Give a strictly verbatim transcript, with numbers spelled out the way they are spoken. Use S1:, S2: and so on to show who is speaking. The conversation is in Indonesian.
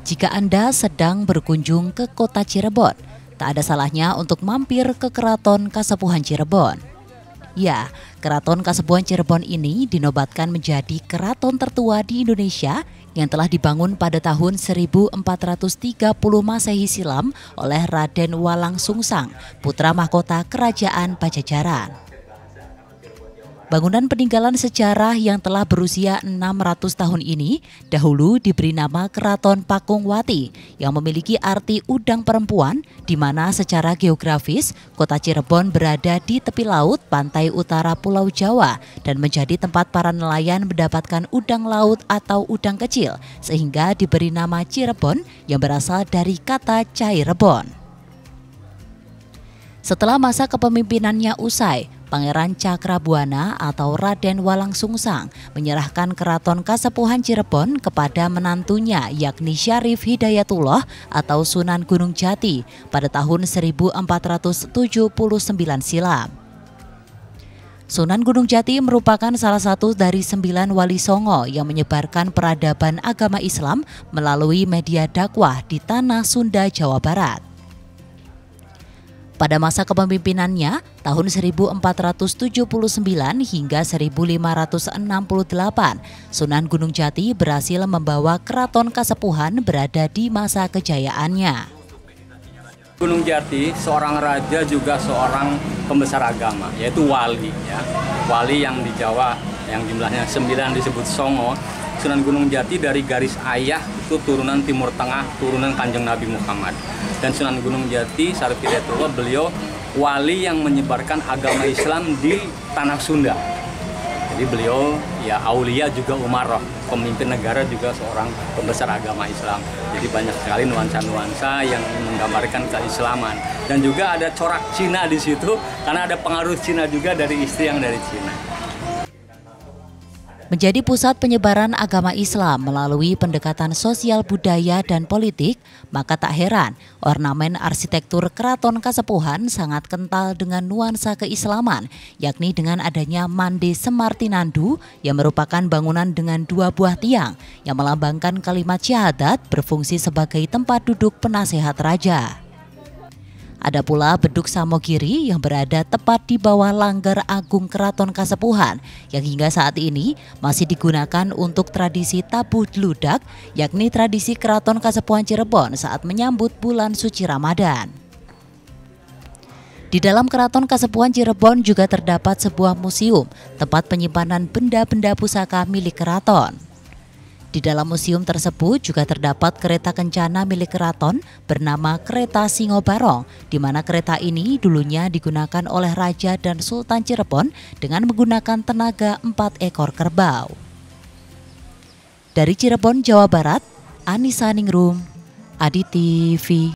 S1: Jika Anda sedang berkunjung ke kota Cirebon, tak ada salahnya untuk mampir ke Keraton Kasepuhan Cirebon. Ya, Keraton Kasepuhan Cirebon ini dinobatkan menjadi keraton tertua di Indonesia yang telah dibangun pada tahun seribu empat ratus tiga puluh Masehi silam oleh Raden Walang Sungsang, putra mahkota Kerajaan Pajajaran. Bangunan peninggalan sejarah yang telah berusia enam ratus tahun ini dahulu diberi nama Keraton Pakungwati yang memiliki arti udang perempuan, di mana secara geografis kota Cirebon berada di tepi laut pantai utara Pulau Jawa dan menjadi tempat para nelayan mendapatkan udang laut atau udang kecil, sehingga diberi nama Cirebon yang berasal dari kata Cairebon. Setelah masa kepemimpinannya usai, Pangeran Cakrabuana atau Raden Walang Sungsang menyerahkan Keraton Kasepuhan Cirebon kepada menantunya yakni Syarif Hidayatullah atau Sunan Gunung Jati pada tahun seribu empat ratus tujuh puluh sembilan silam. Sunan Gunung Jati merupakan salah satu dari sembilan wali songo yang menyebarkan peradaban agama Islam melalui media dakwah di tanah Sunda, Jawa Barat. Pada masa kepemimpinannya tahun seribu empat ratus tujuh puluh sembilan hingga seribu lima ratus enam puluh delapan, Sunan Gunung Jati berhasil membawa Keraton Kasepuhan berada di masa kejayaannya.
S2: Gunung Jati seorang raja juga seorang pembesar agama, yaitu wali, ya. Wali yang di Jawa yang jumlahnya sembilan disebut Songo. Sunan Gunung Jati dari garis ayah itu turunan Timur Tengah, turunan Kanjeng Nabi Muhammad. Dan Sunan Gunung Jati, Syarif Hidayatullah, beliau wali yang menyebarkan agama Islam di tanah Sunda. Jadi beliau ya aulia juga umaroh, pemimpin negara juga seorang pembesar agama Islam. Jadi banyak sekali nuansa-nuansa yang menggambarkan keislaman. Dan juga ada corak Cina di situ, karena ada pengaruh Cina juga dari istri yang dari Cina.
S1: Menjadi pusat penyebaran agama Islam melalui pendekatan sosial budaya dan politik, maka tak heran ornamen arsitektur Keraton Kasepuhan sangat kental dengan nuansa keislaman, yakni dengan adanya Mande Semartinandu yang merupakan bangunan dengan dua buah tiang yang melambangkan kalimat syahadat berfungsi sebagai tempat duduk penasehat raja. Ada pula Beduk Samogiri yang berada tepat di bawah Langgar Agung Keraton Kasepuhan yang hingga saat ini masih digunakan untuk tradisi tabuh dludak, yakni tradisi Keraton Kasepuhan Cirebon saat menyambut bulan suci Ramadan. Di dalam Keraton Kasepuhan Cirebon juga terdapat sebuah museum, tempat penyimpanan benda-benda pusaka milik keraton. Di dalam museum tersebut juga terdapat kereta kencana milik keraton bernama Kereta Singobarong, di mana kereta ini dulunya digunakan oleh Raja dan Sultan Cirebon dengan menggunakan tenaga empat ekor kerbau. Dari Cirebon, Jawa Barat, Anissa Ningrum, Adi T V.